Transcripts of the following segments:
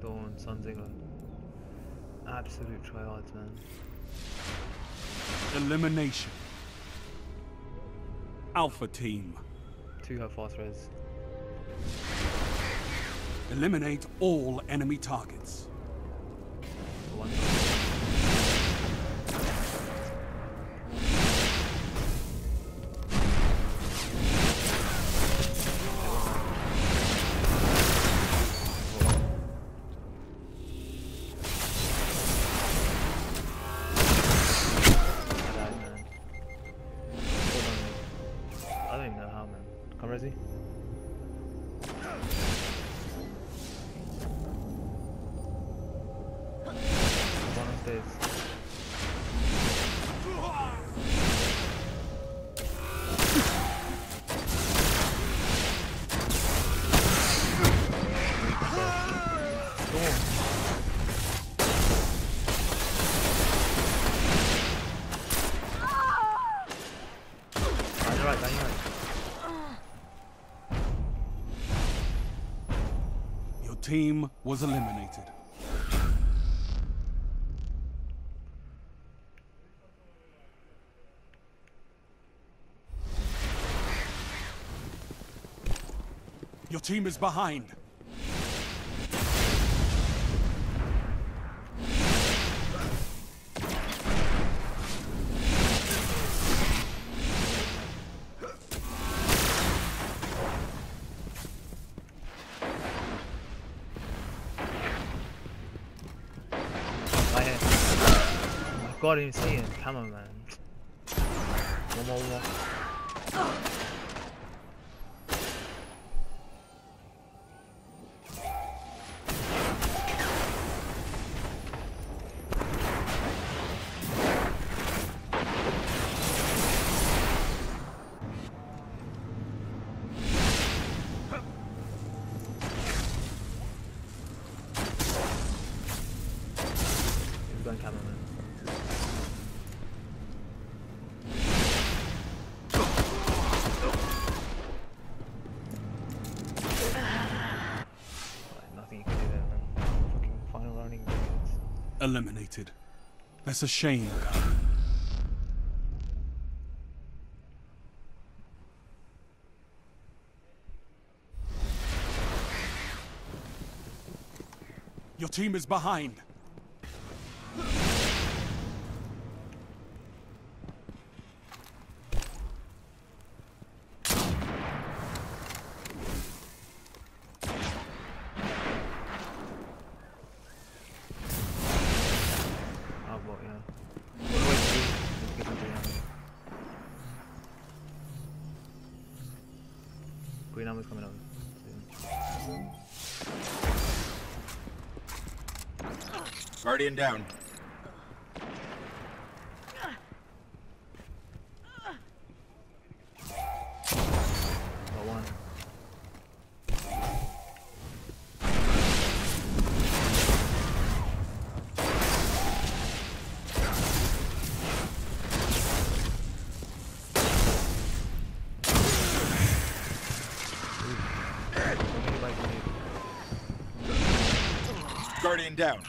Dawn, Sunzinger. Absolute tryhards, man. Elimination. Alpha Team. 2 have fast res. Eliminate all enemy targets. 1. I don't even know how, man. Come, Resi. One upstairs. Your team was eliminated. Your team is behind. Right here. Oh my god, I didn't see him. Come on, man. One more. He's going cameraman. Nothing you can do there, man. Fucking final running tickets. Eliminated. That's a shame. Your team is behind. Oh, well, yeah. What do I do? Need to get something out. Green armor's coming up soon. Guardian down. Got one. Guardian down.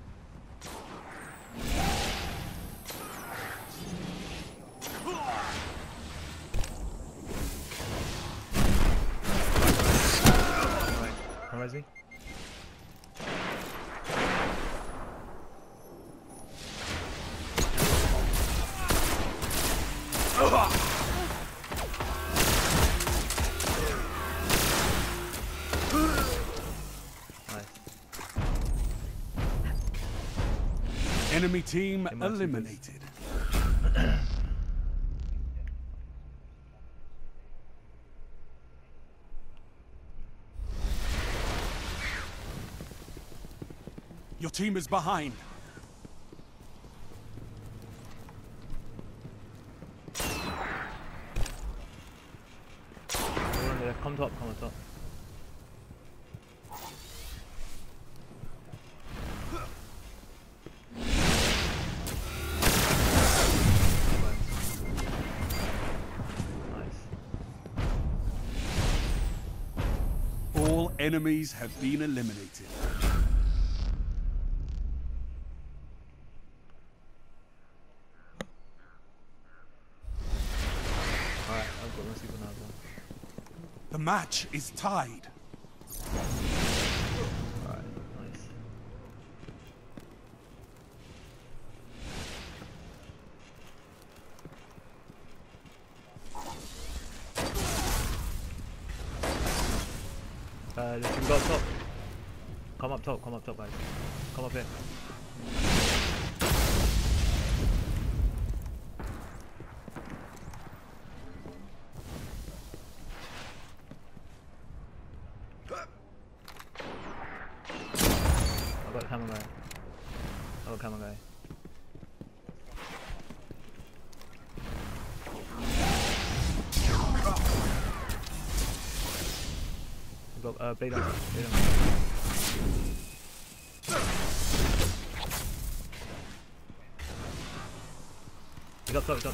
Where is he? Nice. Enemy team eliminated. Your team is behind. Come top, come on top. All enemies have been eliminated. The match is tied. Alright, nice. Let's go up top. Come up top, guys. Come up here. I got camera guy. We got blade on. He's up top.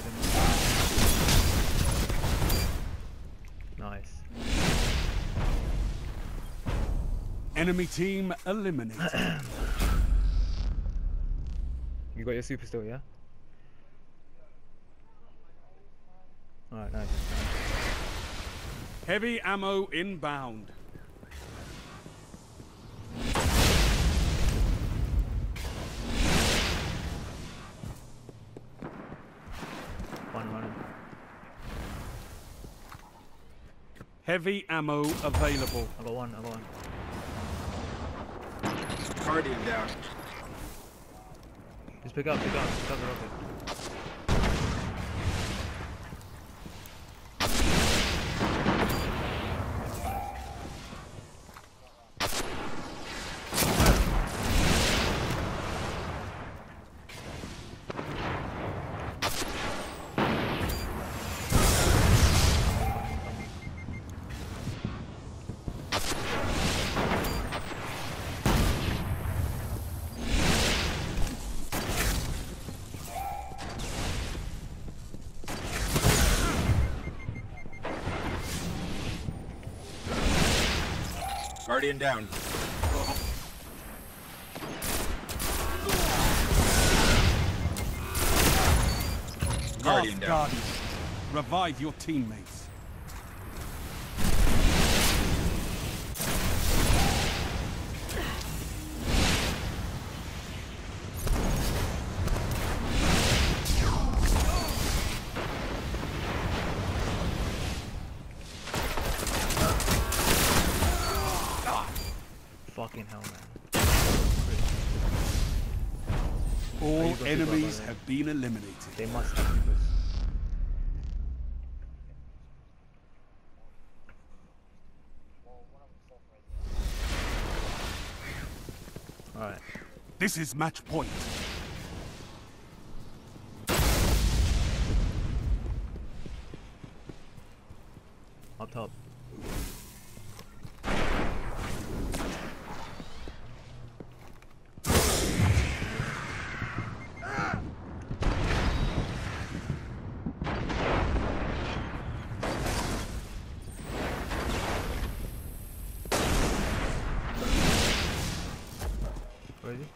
Nice. Enemy team eliminated. You got your super still, yeah? Alright, nice. Heavy ammo inbound. One running. Heavy ammo available. I got one. Guardian down. Just pick up the rocket. Guardian down. Guardian down. Guardian. Revive your teammates. Fucking hell, man. All enemies have been eliminated. They must have supers. Alright. This is match point. Up top. Where is he?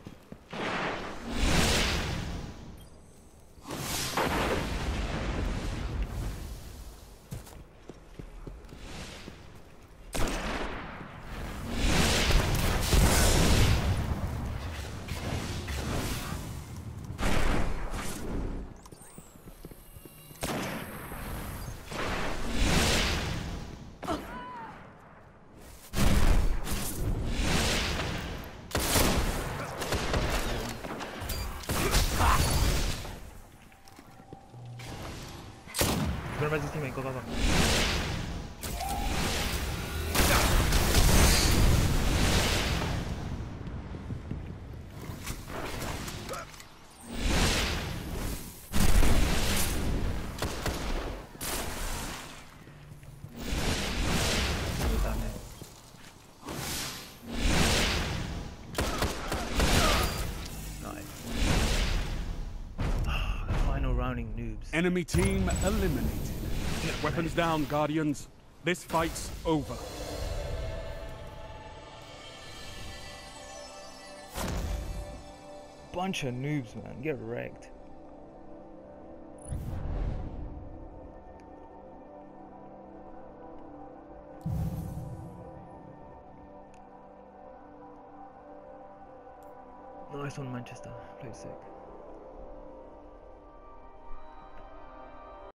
Gonna res his teammate, go. Final rounding noobs. Enemy team eliminated. Weapons down, Guardians. This fight's over. Bunch of noobs, man. Get wrecked. Nice one, Manchester. Played sick.